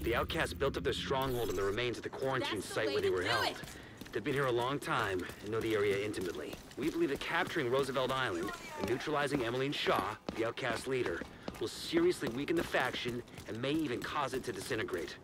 The outcasts built up their stronghold in the remains of the quarantine site where they were held. They've been here a long time and know the area intimately. We believe that capturing Roosevelt Island and neutralizing Emmeline Shaw, the outcast leader, will seriously weaken the faction and may even cause it to disintegrate.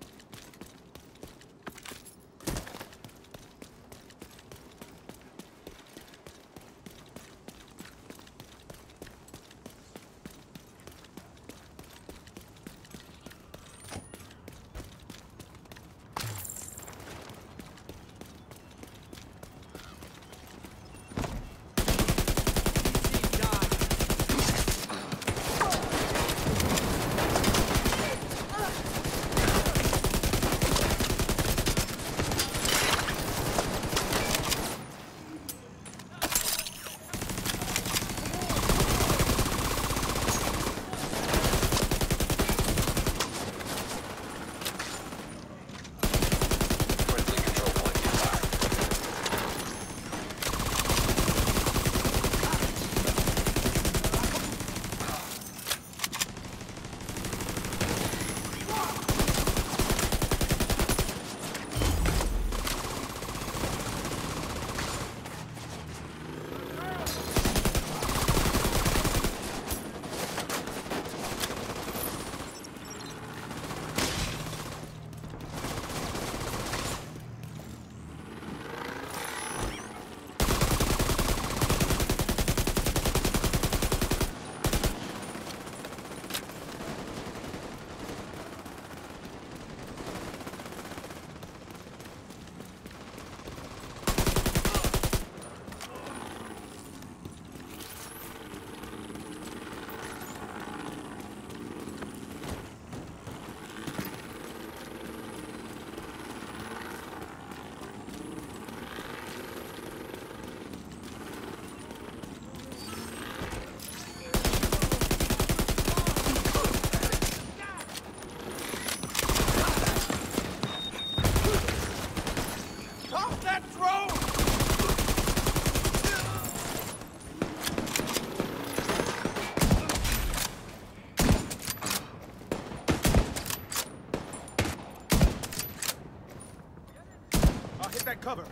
Cover.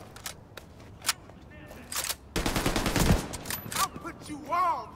I'll put you on.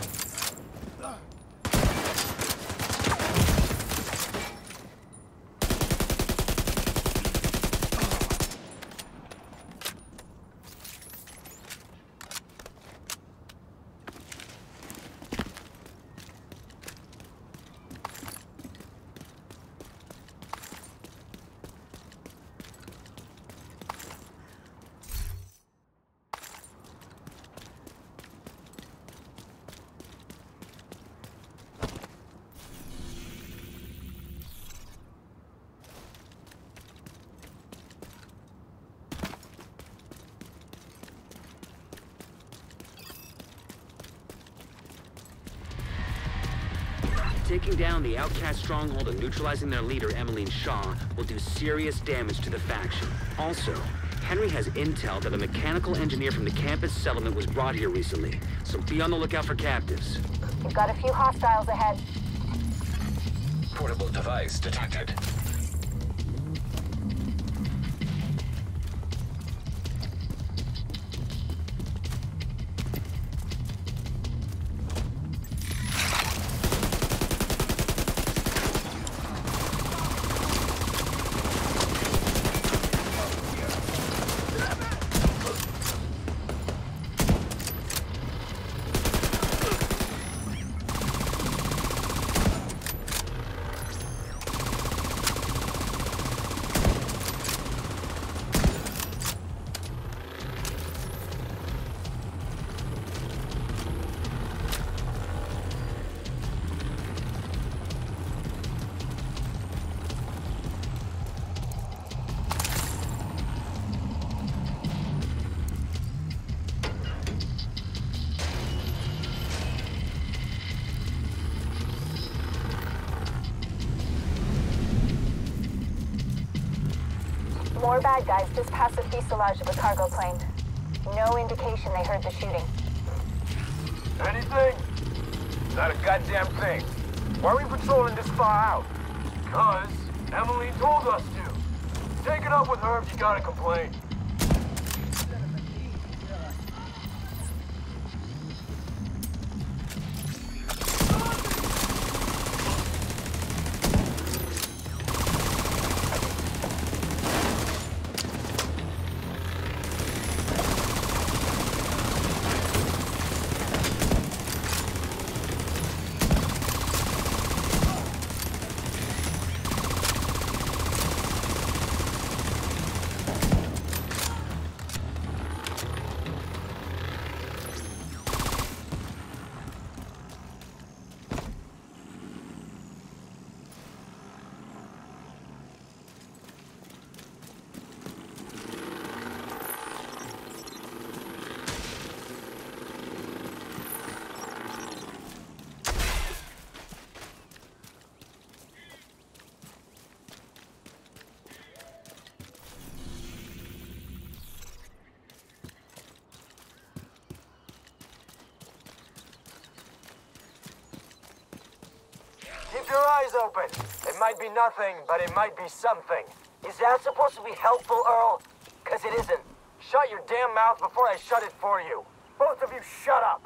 Taking down the outcast stronghold and neutralizing their leader, Emmeline Shaw, will do serious damage to the faction. Also, Henry has intel that a mechanical engineer from the campus settlement was brought here recently, so be on the lookout for captives. We've got a few hostiles ahead. Portable device detected. More bad guys just past the fuselage of a cargo plane. No indication they heard the shooting. Anything? Not a goddamn thing. Why are we patrolling this far out? 'Cause Emily told us to. Take it up with her if you got a complaint. Keep your eyes open. It might be nothing, but it might be something. Is that supposed to be helpful, Earl? 'Cause it isn't. Shut your damn mouth before I shut it for you. Both of you shut up.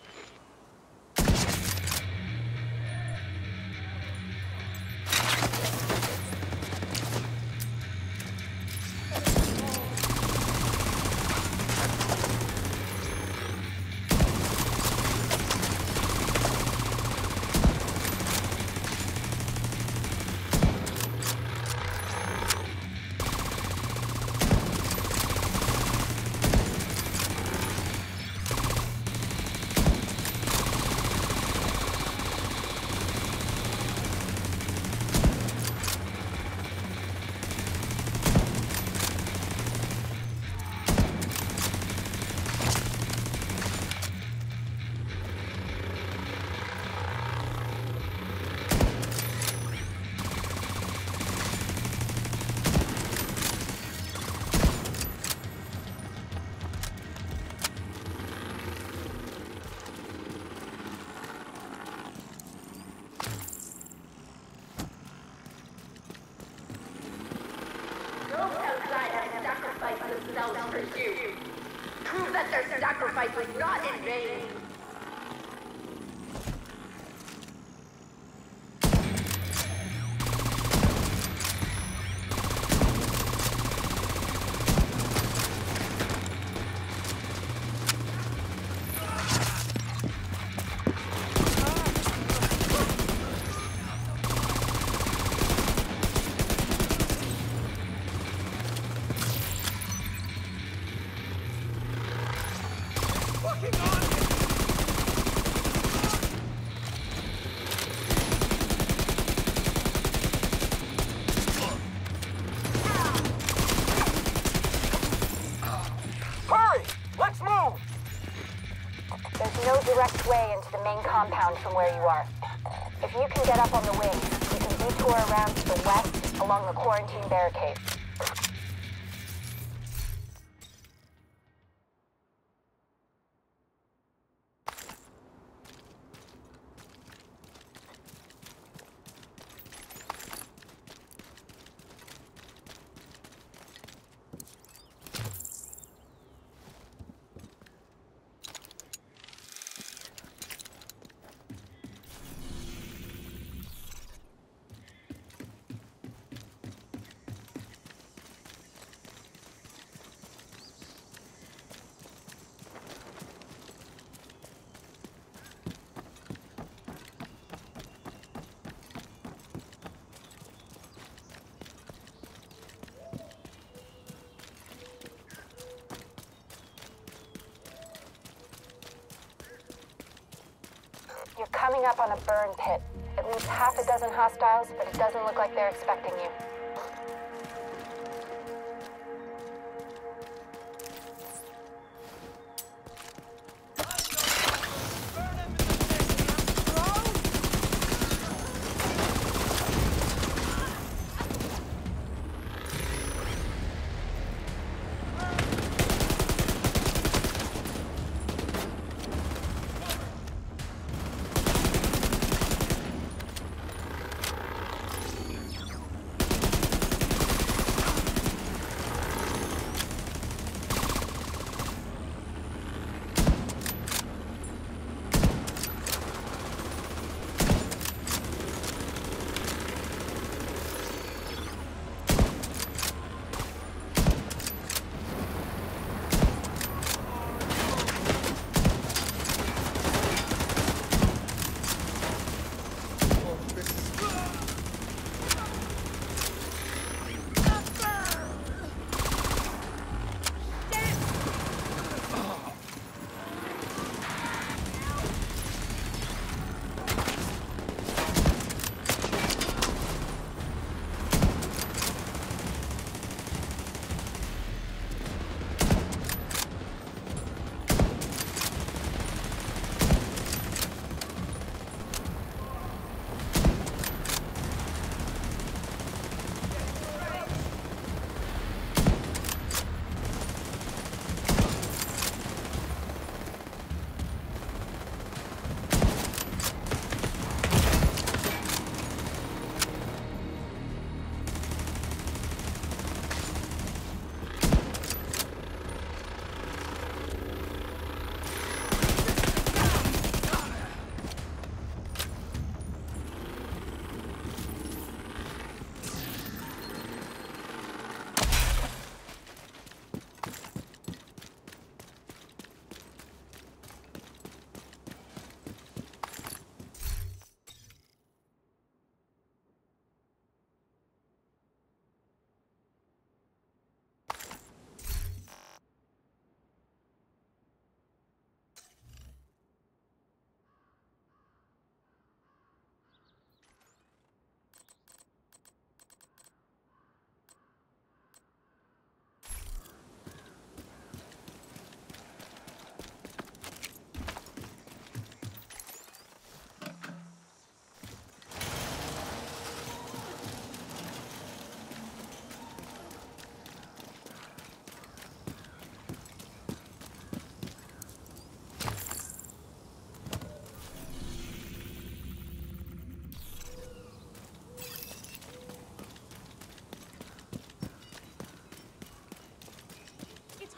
Prove that their sacrifice was not in vain. No direct way into the main compound from where you are. If you can get up on the wing, you can detour around to the west along the quarantine barricade. You're coming up on a burn pit. At least half a dozen hostiles, but it doesn't look like they're expecting you.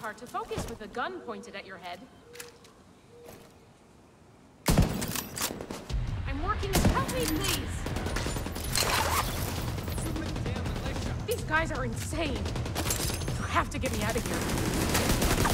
hard to focus with a gun pointed at your head. I'm working. Help me, please! These guys are insane. You have to get me out of here.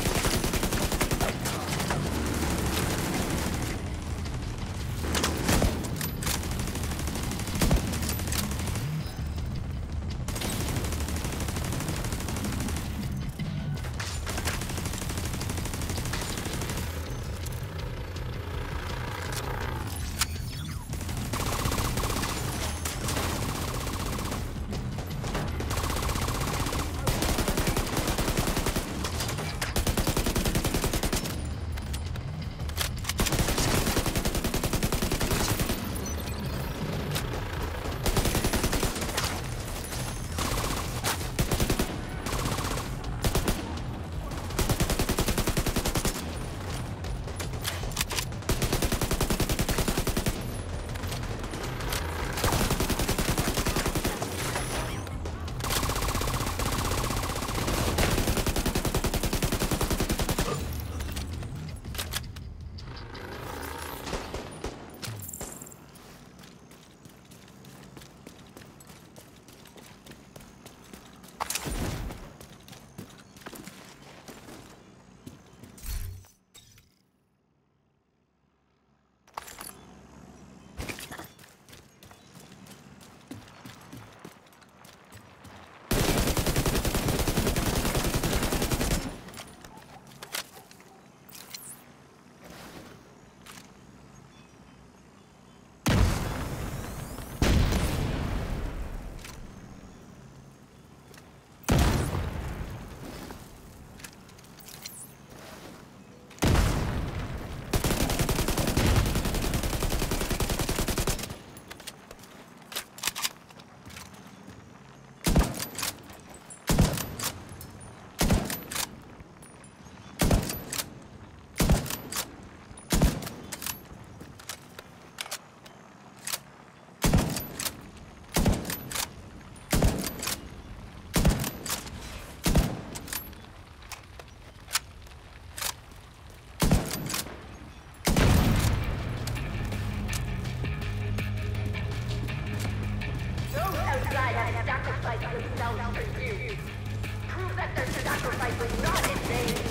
themselves for you. Prove that their sacrifice was not in vain.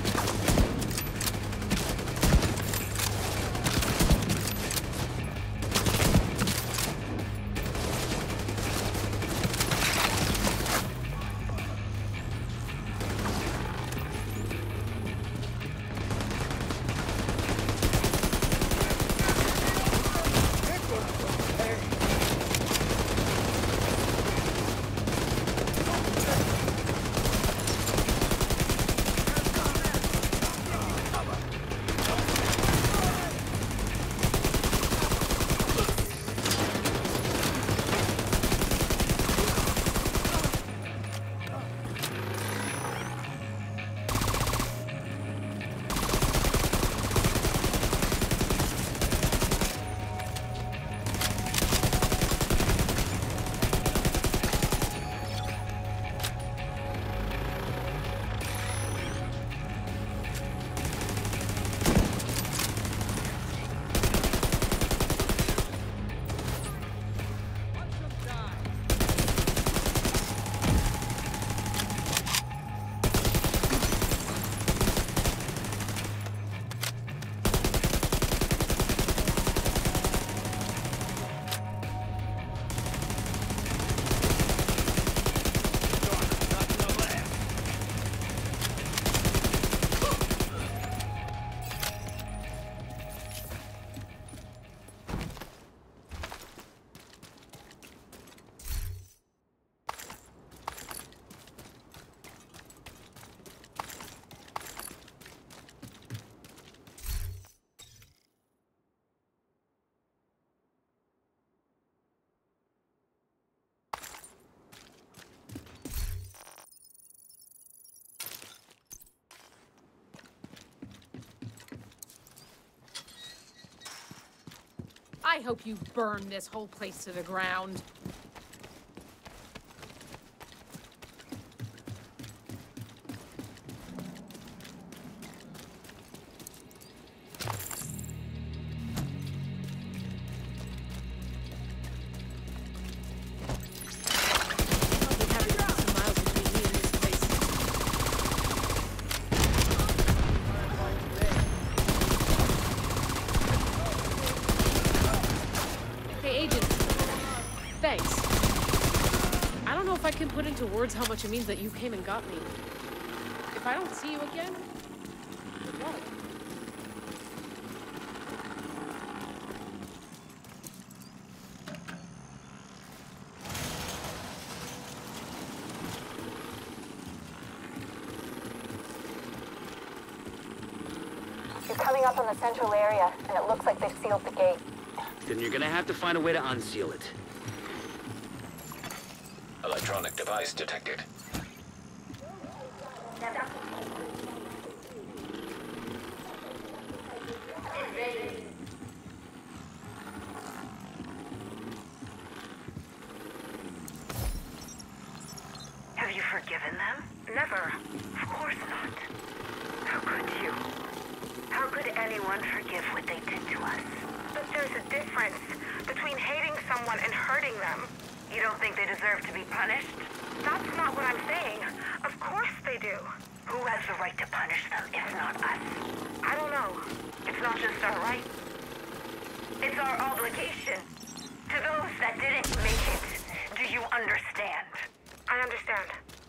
I hope you burn this whole place to the ground. don't know if I can put into words how much it means that you came and got me. If I don't see you again, what? You're coming up on the central area, and it looks like they've sealed the gate. Then you're gonna have to find a way to unseal it. Electronic device detected. Have you forgiven them? Never. Of course not. How could you? How could anyone forgive what they did to us? But there's a difference between hating someone and hurting them. You don't think they deserve to be punished? That's not what I'm saying. Of course they do. Who has the right to punish them if not us? I don't know. It's not just our right. It's our obligation. To those that didn't make it. Do you understand? I understand.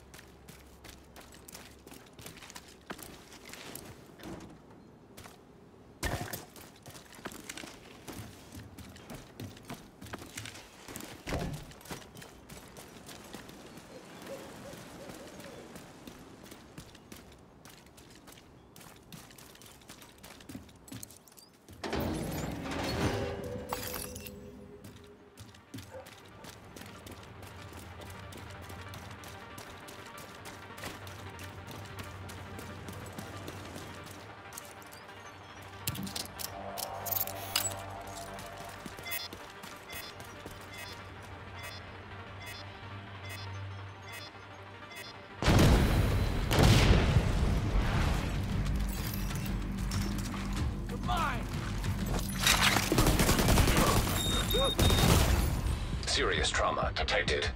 Serious trauma detected.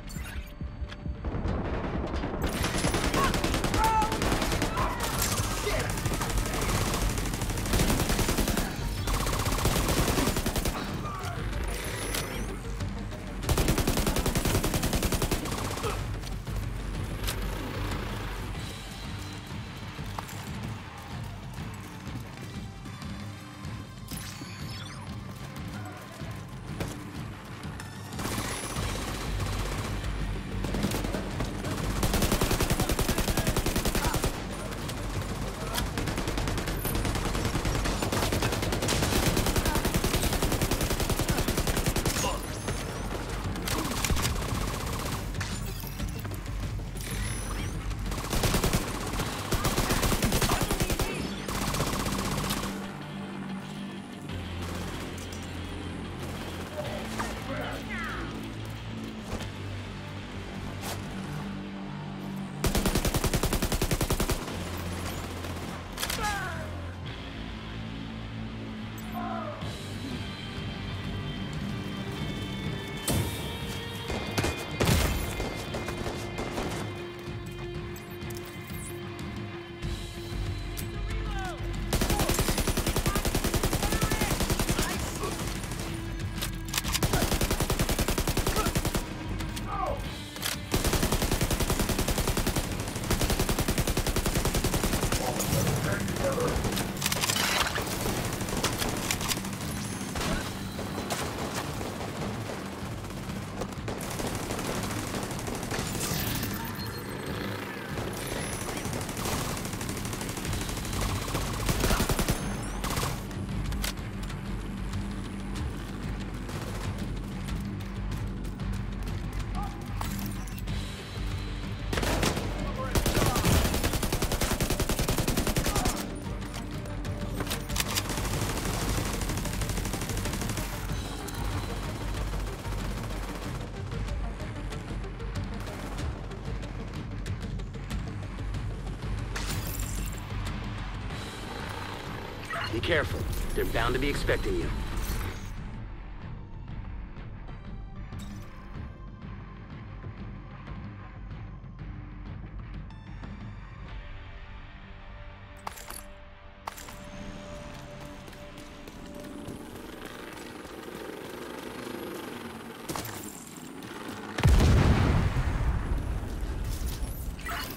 Be careful. They're bound to be expecting you.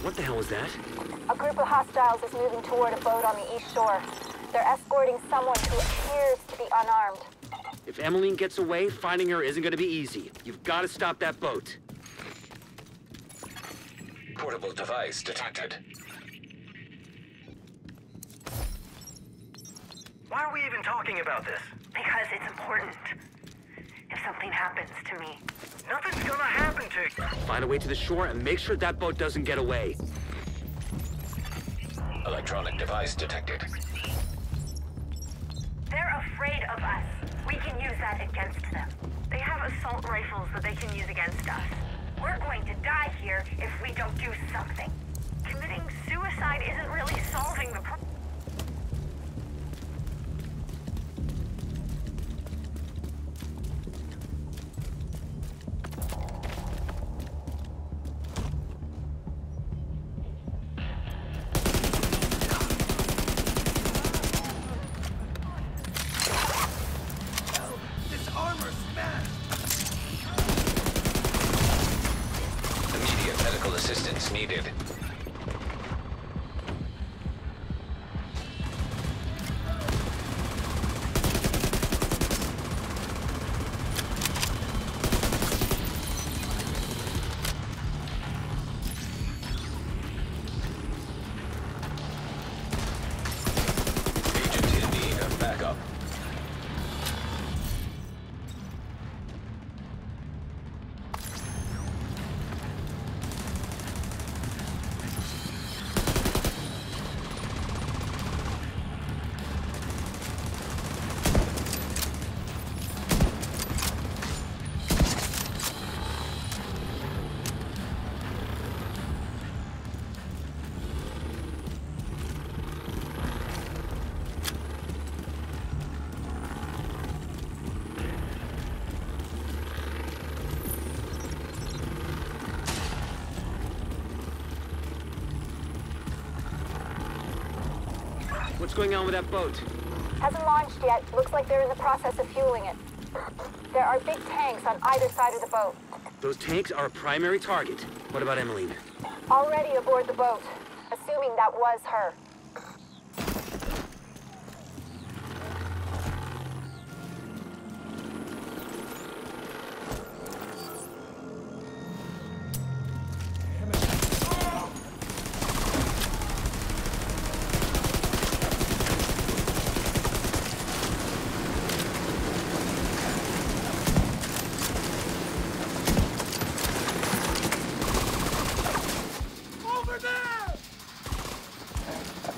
What the hell was that? A group of hostiles is moving toward a boat on the east shore. They're escorting someone who appears to be unarmed. If Emmeline gets away, finding her isn't gonna be easy. You've got to stop that boat. Portable device detected. Why are we even talking about this? Because it's important. If something happens to me, Nothing's gonna happen to you. Find a way to the shore and make sure that boat doesn't get away. Electronic device detected. they're afraid of us. We can use that against them. They have assault rifles that they can use against us. We're going to die here if we don't do something. Committing suicide isn't really solving the problem. This armor's smashed! Immediate medical assistance needed. Agent in need of backup. What's going on with that boat? Hasn't launched yet. Looks like they're in the process of fueling it. There are big tanks on either side of the boat. Those tanks are a primary target. What about Emmeline? Already aboard the boat. Assuming that was her. Over there!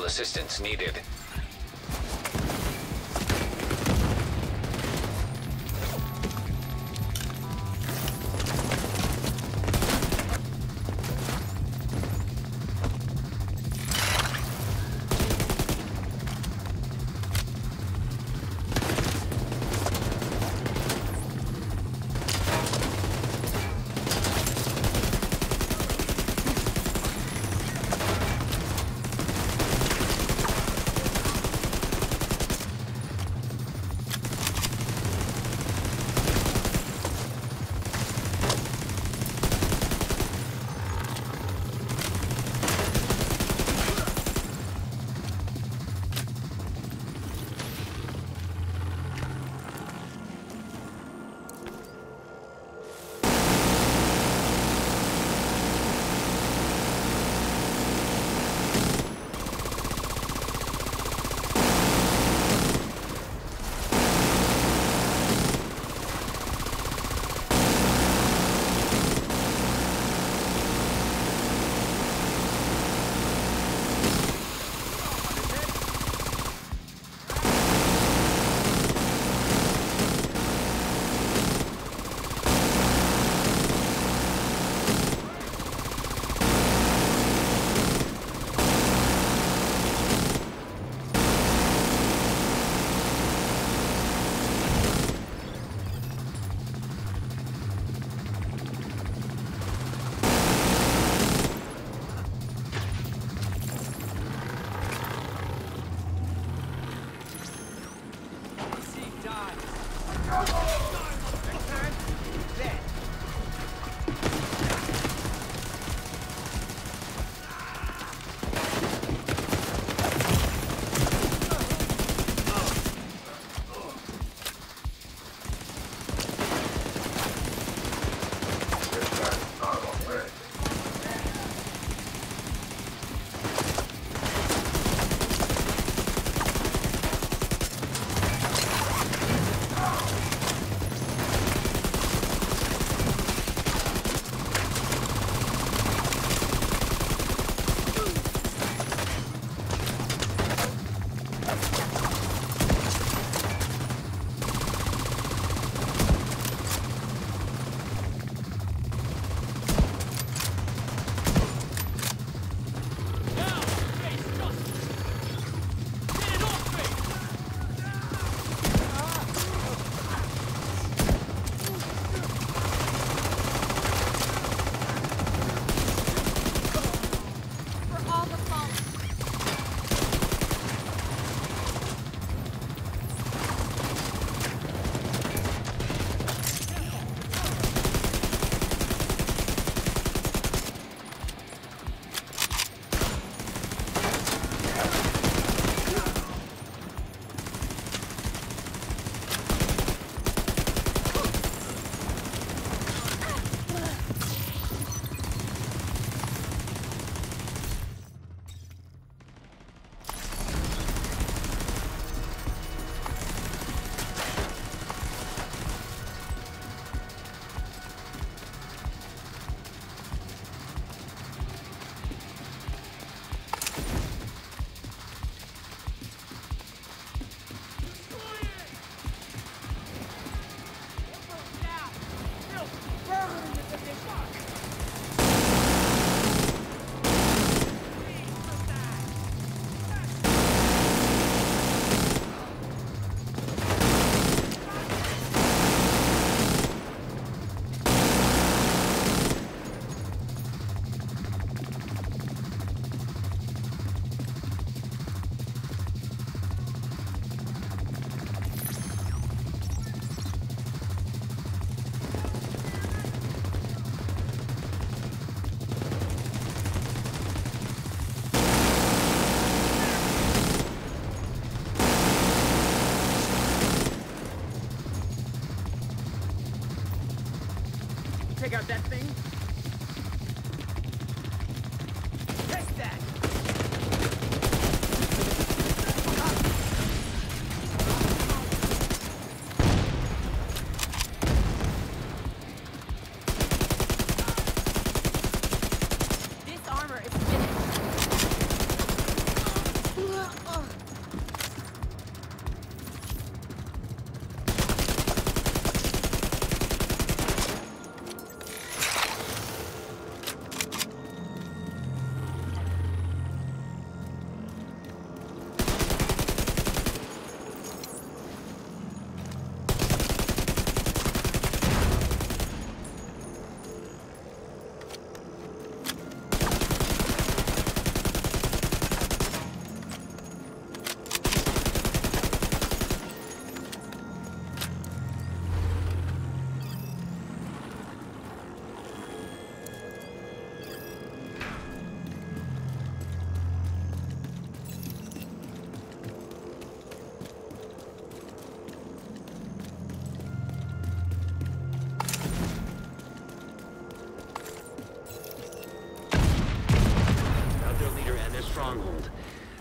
assistance needed.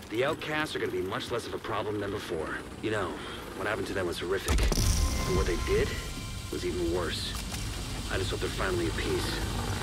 The outcasts are gonna be much less of a problem than before. You know, what happened to them was horrific. And what they did was even worse. I just hope they're finally at peace.